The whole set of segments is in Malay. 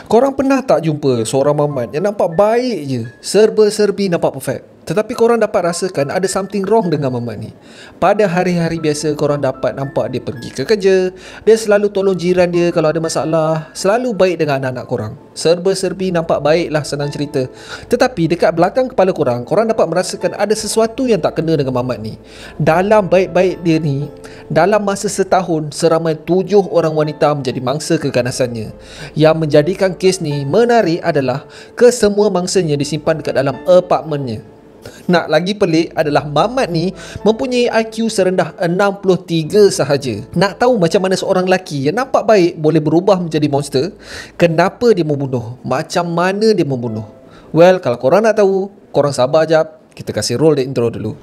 Korang pernah tak jumpa seorang mamat yang nampak baik je, serba-serbi nampak perfect, tetapi korang dapat rasakan ada something wrong dengan mamat ni. Pada hari-hari biasa korang dapat nampak dia pergi ke kerja, dia selalu tolong jiran dia kalau ada masalah, selalu baik dengan anak-anak korang. Serba-serbi nampak baik lah, senang cerita. Tetapi dekat belakang kepala korang, korang dapat merasakan ada sesuatu yang tak kena dengan mamat ni. Dalam baik-baik dia ni, dalam masa setahun, seramai 7 orang wanita menjadi mangsa keganasannya. Yang menjadikan kes ni menarik adalah kesemua mangsanya disimpan dekat dalam apartmennya. Nak lagi pelik adalah mamat ni mempunyai IQ serendah 63 sahaja. Nak tahu macam mana seorang lelaki yang nampak baik boleh berubah menjadi monster? Kenapa dia membunuh? Macam mana dia membunuh? Well, kalau korang nak tahu, korang sabar jap. Kita kasih roll the intro dulu.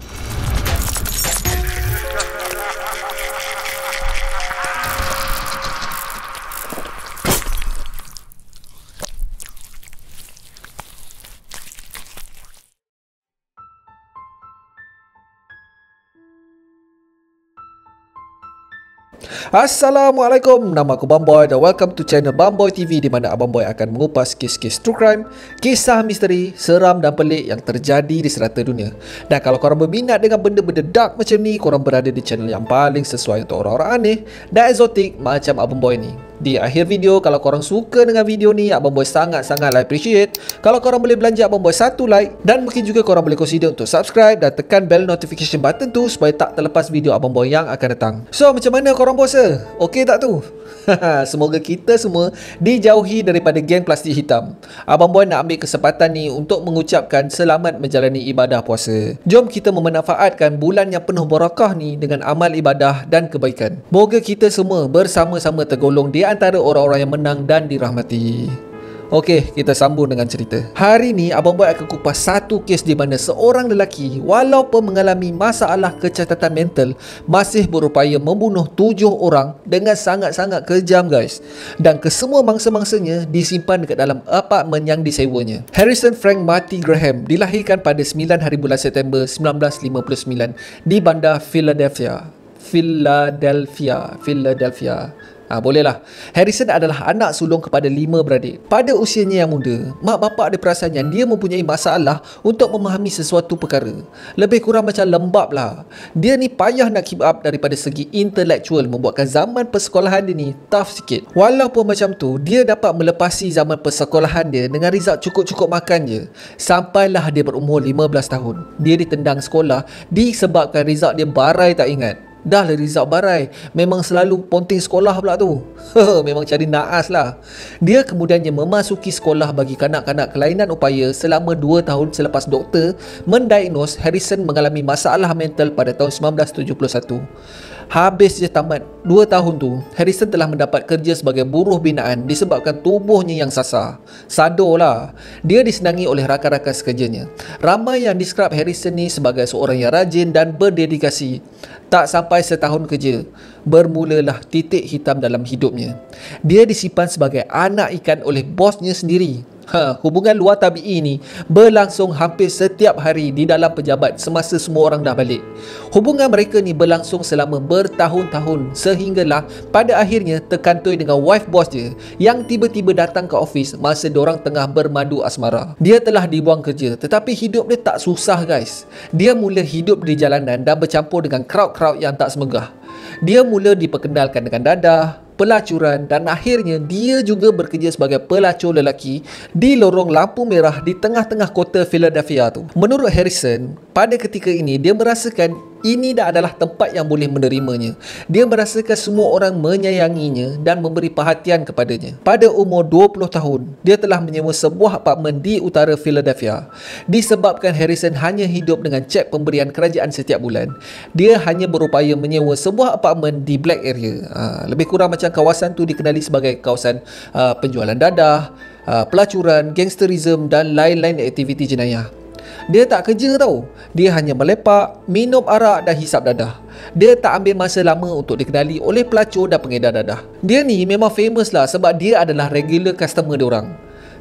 Assalamualaikum, nama aku Bamboy dan welcome to channel Bamboy TV, di mana Abang Boy akan mengupas kes-kes true crime, kisah misteri, seram dan pelik yang terjadi di serata dunia. Dan kalau korang berminat dengan benda-benda dark macam ni, korang berada di channel yang paling sesuai untuk orang-orang aneh dan eksotik macam Abang Boy ni. Di akhir video, kalau korang suka dengan video ni, Abang Boy sangat-sangat appreciate kalau korang boleh belanja Abang Boy satu like, dan mungkin juga korang boleh consider untuk subscribe dan tekan bell notification button tu supaya tak terlepas video Abang Boy yang akan datang. So, macam mana korang puasa? Okey tak tu? Semoga kita semua dijauhi daripada geng plastik hitam. Abang Boy nak ambil kesempatan ni untuk mengucapkan selamat menjalani ibadah puasa. Jom kita memanfaatkan bulan yang penuh barakah ni dengan amal ibadah dan kebaikan. Moga kita semua bersama-sama tergolong di antara orang-orang yang menang dan dirahmati. Okey, kita sambung dengan cerita. Hari ni Abang Boy akan kupas satu kes di mana seorang lelaki walaupun mengalami masalah kecacatan mental masih berupaya membunuh 7 orang dengan sangat-sangat kejam guys. Dan kesemua mangsa-mangsanya disimpan dekat dalam apartmen yang disewanya. Harrison Frank Marty Graham dilahirkan pada 9 hari bulan September 1959 di bandar Philadelphia. Bolehlah. Harrison adalah anak sulung kepada 5 beradik. Pada usianya yang muda, mak bapak ada perasaan yang dia mempunyai masalah untuk memahami sesuatu perkara. Lebih kurang macam lembab lah. Dia ni payah nak keep up daripada segi intelektual, membuatkan zaman persekolahan dia ni tough sikit. Walaupun macam tu, dia dapat melepasi zaman persekolahan dia dengan result cukup-cukup makan je. Sampailah dia berumur 15 tahun. Dia ditendang sekolah disebabkan result dia barai tak ingat. Dah lah result barai, memang selalu ponting sekolah pula tu. Memang cari naas lah. Dia kemudiannya memasuki sekolah bagi kanak-kanak kelainan upaya selama 2 tahun selepas doktor mendiagnos Harrison mengalami masalah mental pada tahun 1971. Habis dia tamat 2 tahun tu, Harrison telah mendapat kerja sebagai buruh binaan disebabkan tubuhnya yang sasar. Sado lah. Dia disenangi oleh rakan-rakan sekerjanya. Ramai yang describe Harrison ni sebagai seorang yang rajin dan berdedikasi. Tak sampai setahun kerja, bermulalah titik hitam dalam hidupnya. Dia disimpan sebagai anak ikan oleh bosnya sendiri. Hubungan luar tabi'i ni berlangsung hampir setiap hari di dalam pejabat semasa semua orang dah balik. Hubungan mereka ni berlangsung selama bertahun-tahun sehinggalah pada akhirnya terkantoi dengan wife bos dia yang tiba-tiba datang ke office masa diorang tengah bermadu asmara. Dia telah dibuang kerja, tetapi hidup dia tak susah guys. Dia mula hidup di jalanan dan bercampur dengan crowd-crowd yang tak semegah. Dia mula diperkenalkan dengan dadah, pelacuran, dan akhirnya dia juga bekerja sebagai pelacur lelaki di lorong lampu merah di tengah-tengah kota Philadelphia tu. Menurut Harrison, pada ketika ini dia merasakan ini dah adalah tempat yang boleh menerimanya. Dia merasakan semua orang menyayanginya dan memberi perhatian kepadanya. Pada umur 20 tahun, dia telah menyewa sebuah apartmen di utara Philadelphia. Disebabkan Harrison hanya hidup dengan cek pemberian kerajaan setiap bulan, dia hanya berupaya menyewa sebuah apartmen di Black Area. Lebih kurang macam kawasan tu dikenali sebagai kawasan penjualan dadah, pelacuran, gangsterism dan lain-lain aktiviti jenayah. Dia tak kerja tau. Dia hanya melepak, minum arak dan hisap dadah. Dia tak ambil masa lama untuk dikenali oleh pelacur dan pengedar dadah. Dia ni memang famous lah sebab dia adalah regular customer diorang.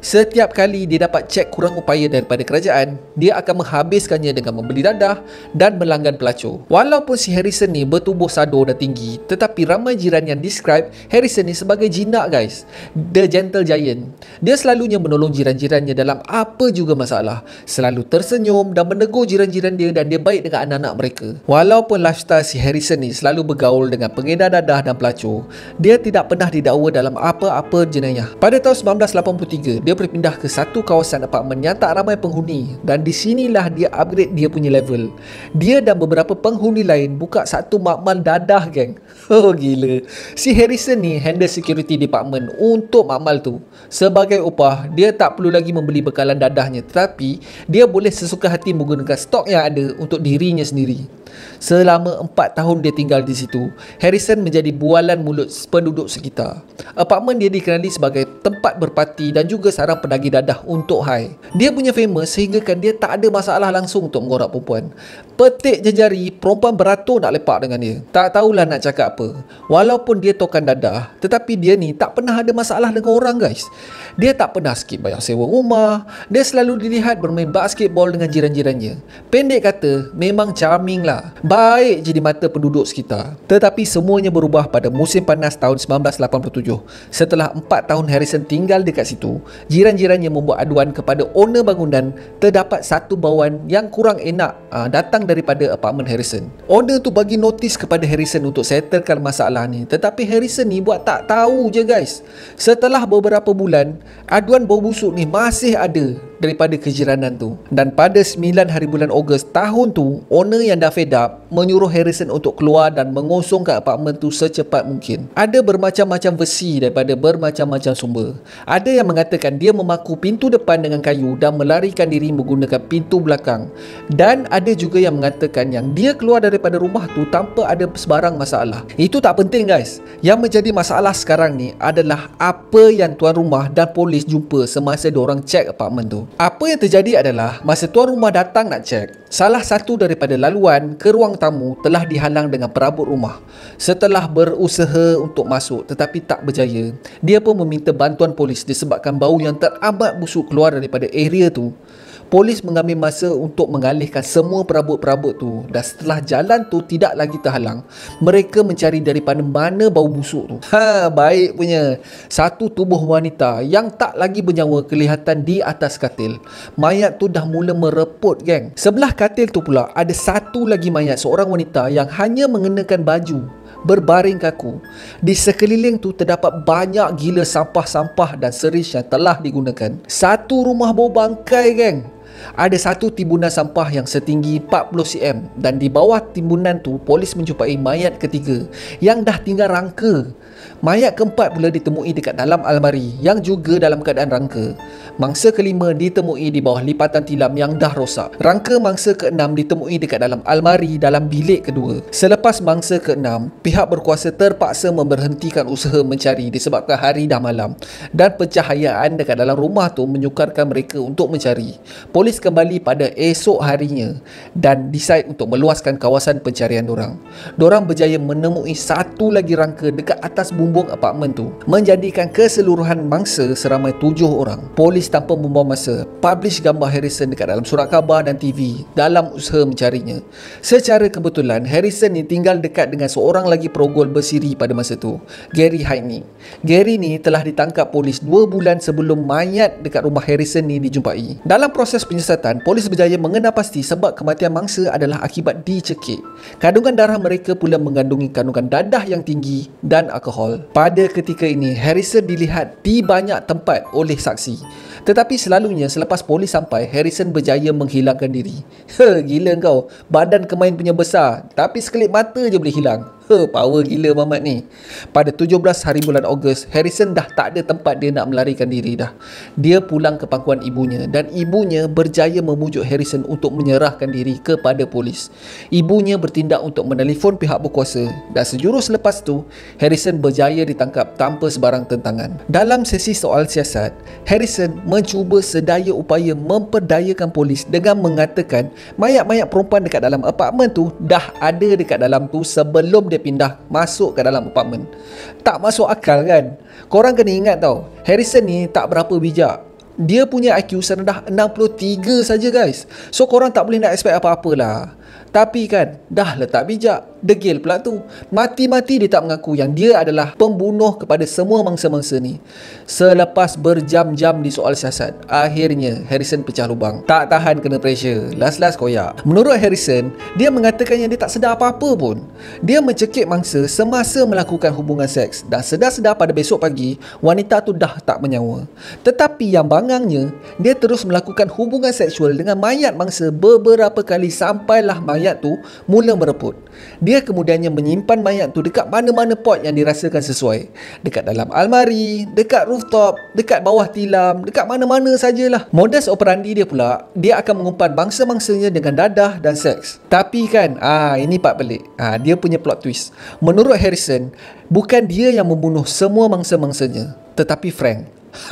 Setiap kali dia dapat cek kurang upaya daripada kerajaan, dia akan menghabiskannya dengan membeli dadah dan melanggan pelacur. Walaupun si Harrison ni bertubuh sado dan tinggi, tetapi ramai jiran yang describe Harrison ni sebagai jinak guys. The Gentle Giant. Dia selalunya menolong jiran-jirannya dalam apa juga masalah. Selalu tersenyum dan menegur jiran-jiran dia, dan dia baik dengan anak-anak mereka. Walaupun lifestyle si Harrison ni selalu bergaul dengan pengedar dadah dan pelacur, dia tidak pernah didakwa dalam apa-apa jenayah. Pada tahun 1983, dia berpindah ke satu kawasan apartmen yang tak ramai penghuni, dan di sinilah dia upgrade dia punya level. Dia dan beberapa penghuni lain buka satu makmal dadah geng. Oh gila. Si Harrison ni handle security department untuk makmal tu. Sebagai upah, dia tak perlu lagi membeli bekalan dadahnya, tetapi dia boleh sesuka hati menggunakan stok yang ada untuk dirinya sendiri. Selama 4 tahun dia tinggal di situ, Harrison menjadi bualan mulut penduduk sekitar. Apartmen dia dikenali sebagai tempat berparti dan juga sarang penagih dadah untuk high. Dia punya famous sehingga kan dia tak ada masalah langsung untuk mengorak perempuan. Petik jejari, perempuan beratur nak lepak dengan dia. Tak tahulah nak cakap apa. Walaupun dia tokan dadah, tetapi dia ni tak pernah ada masalah dengan orang guys. Dia tak pernah skip bayar sewa rumah. Dia selalu dilihat bermain basketball dengan jiran-jirannya. Pendek kata, memang charming lah. Baik je di mata penduduk sekitar. Tetapi semuanya berubah pada musim panas tahun 1987. Setelah 4 tahun Harrison tinggal dekat situ, jiran-jirannya membuat aduan kepada owner bangunan terdapat satu bauan yang kurang enak datang daripada apartmen Harrison. Owner tu bagi notis kepada Harrison untuk settlekan masalah ni, tetapi Harrison ni buat tak tahu je guys. Setelah beberapa bulan, aduan bau busuk ni masih ada daripada kejiranan tu. Dan pada 9 hari bulan Ogos tahun tu, owner yang dah fed up menyuruh Harrison untuk keluar dan mengosongkan apartmen tu secepat mungkin. Ada bermacam-macam versi daripada bermacam-macam sumber. Ada yang mengatakan dia memaku pintu depan dengan kayu dan melarikan diri menggunakan pintu belakang. Dan ada juga yang mengatakan yang dia keluar daripada rumah tu tanpa ada sebarang masalah. Itu tak penting guys. Yang menjadi masalah sekarang ni adalah apa yang tuan rumah dan polis jumpa semasa diorang cek apartmen tu. Apa yang terjadi adalah masa tuan rumah datang nak cek, salah satu daripada laluan ke ruang tamu telah dihalang dengan perabot rumah. Setelah berusaha untuk masuk tetapi tak berjaya, dia pun meminta bantuan polis disebabkan bau yang teramat busuk keluar daripada area tu. Polis mengambil masa untuk mengalihkan semua perabot-perabot tu, dan setelah jalan tu tidak lagi terhalang, mereka mencari daripada mana bau busuk tu. Baik punya. Satu tubuh wanita yang tak lagi bernyawa kelihatan di atas katil. Mayat tu dah mula mereput geng. Sebelah katil tu pula ada satu lagi mayat seorang wanita yang hanya mengenakan baju berbaring kaku. Di sekeliling tu terdapat banyak gila sampah-sampah dan servis yang telah digunakan. Satu rumah bau bangkai geng. Ada satu timbunan sampah yang setinggi 40 cm, dan di bawah timbunan tu polis menjumpai mayat ketiga yang dah tinggal rangka. Mayat keempat pula ditemui dekat dalam almari yang juga dalam keadaan rangka. Mangsa kelima ditemui di bawah lipatan tilam yang dah rosak. Rangka mangsa keenam ditemui dekat dalam almari dalam bilik kedua. Selepas mangsa keenam, pihak berkuasa terpaksa memberhentikan usaha mencari disebabkan hari dah malam dan pencahayaan dekat dalam rumah tu menyukarkan mereka untuk mencari. Polis kembali pada esok harinya dan decide untuk meluaskan kawasan pencarian dorang. Dorang berjaya menemui satu lagi rangka dekat atas bumbung apartmen tu, menjadikan keseluruhan mangsa seramai 7 orang. Polis tanpa membuang masa publish gambar Harrison dekat dalam surat khabar dan TV dalam usaha mencarinya. Secara kebetulan Harrison ni tinggal dekat dengan seorang lagi perogol bersiri pada masa tu, Gary Hyde. Gary ni telah ditangkap polis 2 bulan sebelum mayat dekat rumah Harrison ni dijumpai. Dalam proses penyiasatan, polis berjaya mengenal pasti sebab kematian mangsa adalah akibat dicekik. Kandungan darah mereka pula mengandungi kandungan dadah yang tinggi dan alkohol. Pada ketika ini, Harrison dilihat di banyak tempat oleh saksi. Tetapi selalunya selepas polis sampai, Harrison berjaya menghilangkan diri. Gila kau. Badan kemain punya besar, tapi sekelip mata je boleh hilang. Power gila Mamat ni. Pada 17 hari bulan Ogos, Harrison dah tak ada tempat dia nak melarikan diri dah. Dia pulang ke pangkuan ibunya dan ibunya berjaya memujuk Harrison untuk menyerahkan diri kepada polis. Ibunya bertindak untuk menelefon pihak berkuasa dan sejurus lepas tu, Harrison berjaya ditangkap tanpa sebarang tentangan. Dalam sesi soal siasat, Harrison mencuba sedaya upaya memperdayakan polis dengan mengatakan mayat-mayat perempuan dekat dalam apartmen tu dah ada dekat dalam tu sebelum dia pindah masuk ke dalam apartmen. Tak masuk akal kan? Korang kena ingat tau, Harrison ni tak berapa bijak. Dia punya IQ serendah 63 saja guys. So korang tak boleh nak expect apa-apa lah. Tapi kan, dah letak bijak. Degil pula tu. Mati-mati dia tak mengaku yang dia adalah pembunuh kepada semua mangsa-mangsa ni. Selepas berjam-jam di soal siasat, akhirnya Harrison pecah lubang. Tak tahan kena pressure. Last-last koyak. Menurut Harrison, dia mengatakan yang dia tak sedar apa-apa pun. Dia mencekik mangsa semasa melakukan hubungan seks. Dan sedar-sedar pada besok pagi, wanita tu dah tak bernyawa. Tetapi yang bangangnya, dia terus melakukan hubungan seksual dengan mayat mangsa beberapa kali sampailah mayat tu mula mereput. Dia kemudiannya menyimpan mayat tu dekat mana-mana pot yang dirasakan sesuai. Dekat dalam almari, dekat rooftop, dekat bawah tilam, dekat mana-mana sajalah. Modus operandi dia pula, dia akan mengumpan bangsa-mangsanya dengan dadah dan seks. Tapi kan, ini part pelik. Dia punya plot twist. Menurut Harrison, bukan dia yang membunuh semua mangsa-mangsanya, tetapi Frank.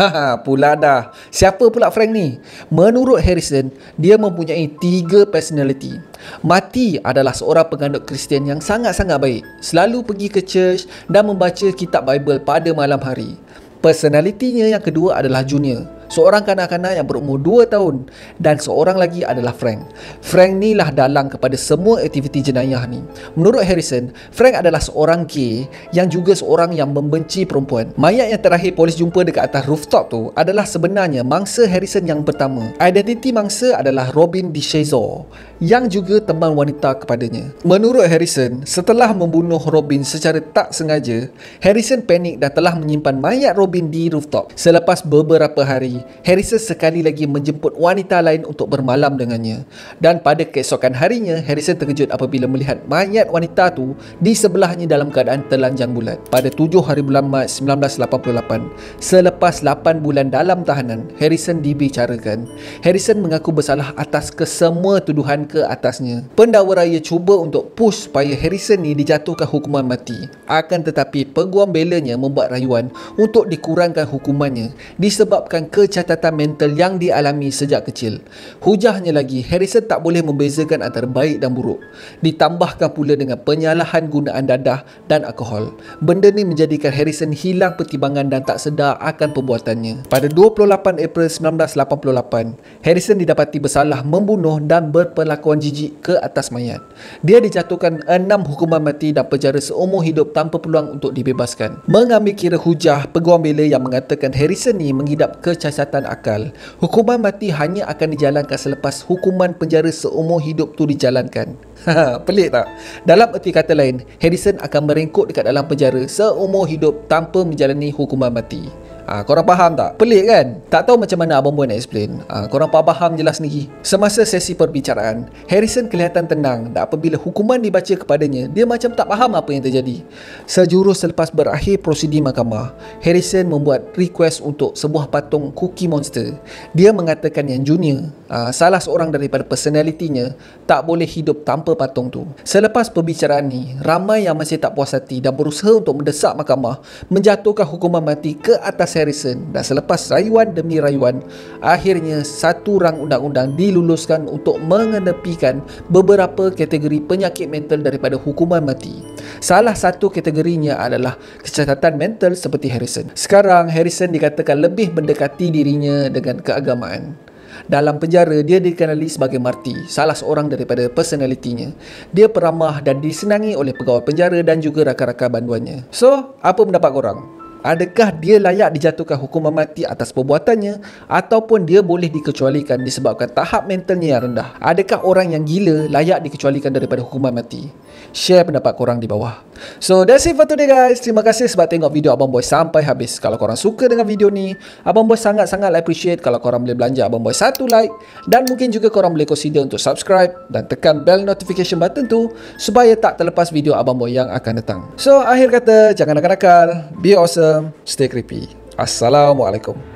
Pula dah. Siapa pula Frank ni? Menurut Harrison, dia mempunyai 3 personality. Mati adalah seorang penganut Kristian yang sangat-sangat baik. Selalu pergi ke church dan membaca kitab Bible pada malam hari. Personalitinya yang kedua adalah Junior, seorang kanak-kanak yang berumur 2 tahun, dan seorang lagi adalah Frank. Frank ni lah dalang kepada semua aktiviti jenayah ni. Menurut Harrison, Frank adalah seorang gay yang juga seorang yang membenci perempuan. Mayat yang terakhir polis jumpa dekat atas rooftop tu adalah sebenarnya mangsa Harrison yang pertama. Identiti mangsa adalah Robin DeShazer, yang juga teman wanita kepadanya. Menurut Harrison, setelah membunuh Robin secara tak sengaja, Harrison panik dan telah menyimpan mayat Robin di rooftop. Selepas beberapa hari, Harrison sekali lagi menjemput wanita lain untuk bermalam dengannya. Dan pada keesokan harinya, Harrison terkejut apabila melihat mayat wanita tu di sebelahnya dalam keadaan telanjang bulat. Pada 7 hari bulan Mac 1988, selepas 8 bulan dalam tahanan, Harrison dibicarakan. Harrison mengaku bersalah atas kesemua tuduhan ke atasnya. Pendakwa raya cuba untuk push supaya Harrison ni dijatuhkan hukuman mati. Akan tetapi peguam belanya membuat rayuan untuk dikurangkan hukumannya disebabkan kecacatan mental yang dialami sejak kecil. Hujahnya lagi, Harrison tak boleh membezakan antara baik dan buruk. Ditambahkan pula dengan penyalahan gunaan dadah dan alkohol. Benda ni menjadikan Harrison hilang pertimbangan dan tak sedar akan perbuatannya. Pada 28 April 1988, Harrison didapati bersalah membunuh dan berperlakuan jijik ke atas mayat. Dia dijatuhkan 6 hukuman mati dan penjara seumur hidup tanpa peluang untuk dibebaskan. Mengambil kira hujah peguam bela yang mengatakan Harrison ni mengidap kecacatan akal, hukuman mati hanya akan dijalankan selepas hukuman penjara seumur hidup tu dijalankan. Pelik tak? Dalam erti kata lain, Harrison akan merengkuk dekat dalam penjara seumur hidup tanpa menjalani hukuman mati. Korang faham tak? Pelik kan? Tak tahu macam mana Abang Boy nak explain. Korang faham jelas sendiri. Semasa sesi perbicaraan, Harrison kelihatan tenang, dan apabila hukuman dibaca kepadanya, dia macam tak faham apa yang terjadi. Sejurus selepas berakhir prosedi mahkamah, Harrison membuat request untuk sebuah patung Cookie Monster. Dia mengatakan yang Junior, salah seorang daripada personalitinya, tak boleh hidup tanpa patung tu. Selepas perbicaraan ni, ramai yang masih tak puas hati dan berusaha untuk mendesak mahkamah menjatuhkan hukuman mati ke atas Harrison. Dan selepas rayuan demi rayuan, akhirnya satu rang undang-undang diluluskan untuk mengenepikan beberapa kategori penyakit mental daripada hukuman mati. Salah satu kategorinya adalah kecacatan mental seperti Harrison. Sekarang Harrison dikatakan lebih mendekati dirinya dengan keagamaan. Dalam penjara, dia dikenali sebagai Marty, salah seorang daripada personalitinya. Dia peramah dan disenangi oleh pegawai penjara dan juga rakan-rakan banduannya. So, apa pendapat korang? Adakah dia layak dijatuhkan hukuman mati atas perbuatannya, ataupun dia boleh dikecualikan disebabkan tahap mentalnya yang rendah? Adakah orang yang gila layak dikecualikan daripada hukuman mati? Share pendapat korang di bawah. So that's it for today guys. Terima kasih sebab tengok video Abang Boy sampai habis. Kalau korang suka dengan video ni, Abang Boy sangat-sangat appreciate kalau korang boleh belanja Abang Boy satu like, dan mungkin juga korang boleh consider untuk subscribe dan tekan bell notification button tu supaya tak terlepas video Abang Boy yang akan datang. So akhir kata, jangan nakal-nakal, be awesome, stay creepy. Assalamualaikum.